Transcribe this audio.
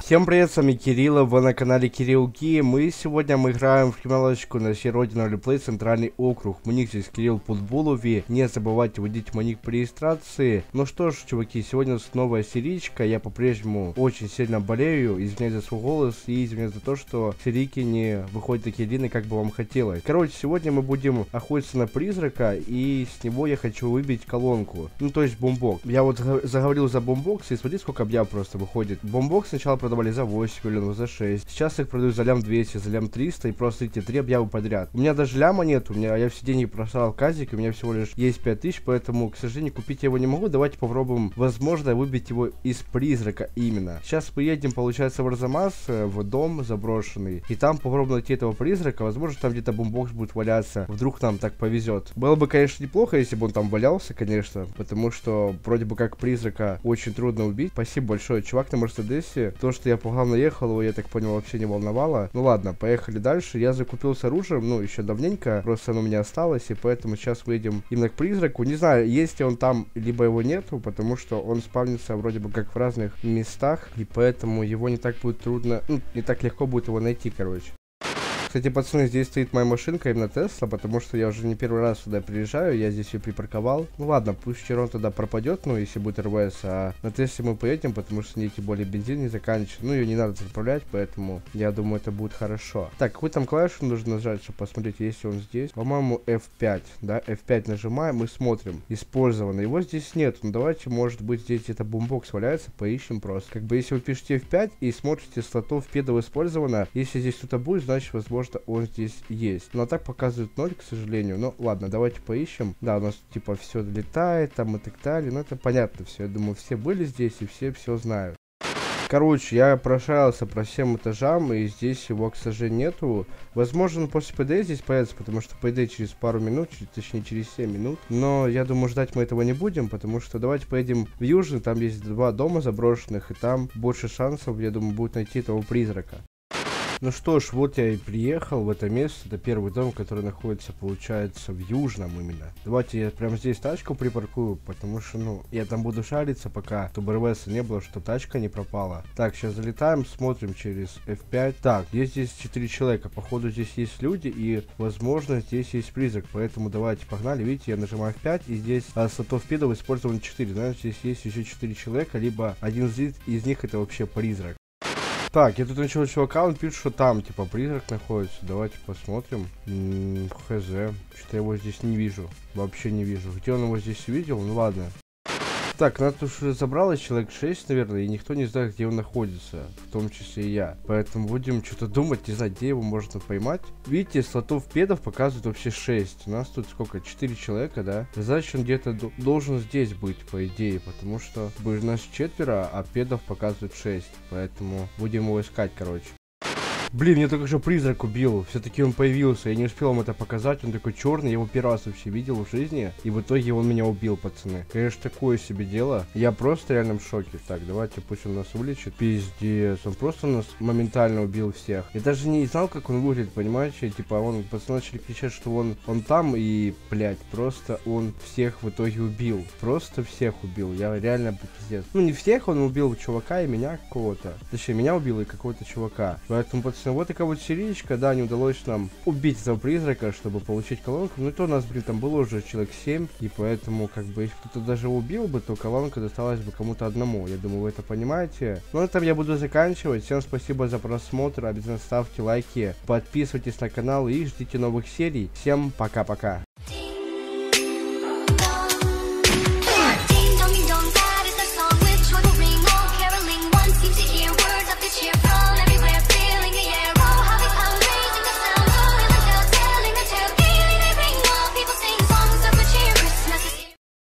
Всем привет, с вами Кирилл, вы на канале Кирилл Ки. Сегодня играем в криминалочку на Родина Ролеплей, Центральный округ. Мой ник здесь Кирилл Путбулови. Не забывайте вводить мой ник при регистрации. Ну что ж, чуваки, сегодня у нас новая серичка. Я по-прежнему очень сильно болею. Извиняюсь за свой голос и извиняюсь за то, что серийки не выходят такие длинные, как бы вам хотелось. Короче, сегодня мы будем охотиться на призрака, и с него я хочу выбить колонку. Ну, то есть бомбокс. Я вот заговорил за бомбокс, и смотри, сколько объяв просто выходит. Бомбокс сначала продавали за 8 миллионов, за 6. Сейчас их продают за лям 200, за лям 300, и просто эти 3 объявы подряд. У меня даже ляма нет, я все деньги просрал в казик, у меня всего лишь есть 5000, поэтому, к сожалению, купить я его не могу. Давайте попробуем, возможно, выбить его из призрака именно. Сейчас поедем, получается, в Арзамас, в дом заброшенный, и там попробуем найти этого призрака. Возможно, там где-то бомбокс будет валяться, вдруг нам так повезет. Было бы, конечно, неплохо, если бы он там валялся, конечно, потому что вроде бы как призрака очень трудно убить. Спасибо большое, чувак на Мерседесе. То, что я погано ехал, его, я так понял, вообще не волновало. Ну ладно, поехали дальше. Я закупился оружием, ну, еще давненько, просто оно у меня осталось, и поэтому сейчас выйдем именно к призраку. Не знаю, есть ли он там, либо его нету, потому что он спавнится вроде бы как в разных местах, и поэтому его не так будет трудно, ну, не так легко будет его найти, короче. Кстати, пацаны, здесь стоит моя машинка, именно Тесла, потому что я уже не первый раз сюда приезжаю, я здесь ее припарковал. Ну ладно, пусть Чирон тогда пропадет, ну, если будет РВС, а на Тесле мы поедем, потому что мне тем более бензин не заканчивается. Ну, ее не надо заправлять, поэтому я думаю, это будет хорошо. Так, какую там клавишу нужно нажать, чтобы посмотреть, если он здесь? По-моему, F5, да, F5 нажимаем и смотрим. Использовано. Его здесь нет, ну, давайте, может быть, здесь где-то бумбокс валяется, поищем просто. Как бы, если вы пишете F5 и смотрите слотов педов использовано, если здесь что-то будет, значит, возможно, он здесь есть. Но так показывает 0, к сожалению. Ну, ладно, давайте поищем. Да, у нас, типа, все летает там и так далее. Ну, это понятно все. Я думаю, все были здесь и все знают. Короче, я прошарился по всем этажам, и здесь его, к сожалению, нету. Возможно, он после ПД здесь появится, потому что ПД через пару минут, точнее, через 7 минут. Но я думаю, ждать мы этого не будем, потому что давайте поедем в Южный, там есть 2 дома заброшенных, и там больше шансов, я думаю, будет найти этого призрака. Ну что ж, вот я и приехал в это место. Это первый дом, который находится, получается, в Южном именно. Давайте я прямо здесь тачку припаркую, потому что, ну, я там буду шариться пока, чтобы РВС не было, что тачка не пропала. Так, сейчас залетаем, смотрим через F5. Так, здесь 4 человека. Походу, здесь есть люди, и, возможно, здесь есть призрак. Поэтому давайте, погнали. Видите, я нажимаю F5, и здесь слотов педов использовано 4. Значит, здесь есть еще 4 человека, либо один из них это вообще призрак. Так, я тут начал чувака, он пишет, что там, типа, призрак находится. Давайте посмотрим. Хз. Что-то я его здесь не вижу. Вообще не вижу. Где он его здесь видел? Ну ладно. Так, нас тут уже забралось человек 6, наверное, и никто не знает, где он находится, в том числе и я. Поэтому будем что-то думать, не знаю, где его можно поймать. Видите, слотов педов показывают вообще 6. У нас тут сколько? 4 человека, да? Значит, он где-то должен здесь быть, по идее, потому что нас 4, а педов показывают 6. Поэтому будем его искать, короче. Блин, меня только что призрак убил. Все-таки он появился. Я не успел вам это показать. Он такой черный. Я его первый раз вообще видел в жизни. И в итоге он меня убил, пацаны. Конечно, такое себе дело. Я просто реально в шоке. Так, давайте пусть он нас вылечит. Пиздец. Он просто нас моментально убил всех. Я даже не знал, как он выглядит, понимаете? Типа, пацаны начали кричать, что он там. И, блядь, просто он всех в итоге убил. Просто всех убил. Я реально пиздец. Ну, не всех, он убил чувака и меня какого-то. Точнее, меня убил и какого-то чувака. Поэтому, пацаны, вот такая вот серичка, да, не удалось нам убить этого призрака, чтобы получить колонку. Ну, то у нас, блин, там было уже человек 7, и поэтому, как бы, если кто-то даже убил бы, то колонка досталась бы кому-то одному. Я думаю, вы это понимаете. Ну, на этом я буду заканчивать. Всем спасибо за просмотр, обязательно ставьте лайки, подписывайтесь на канал и ждите новых серий. Всем пока-пока.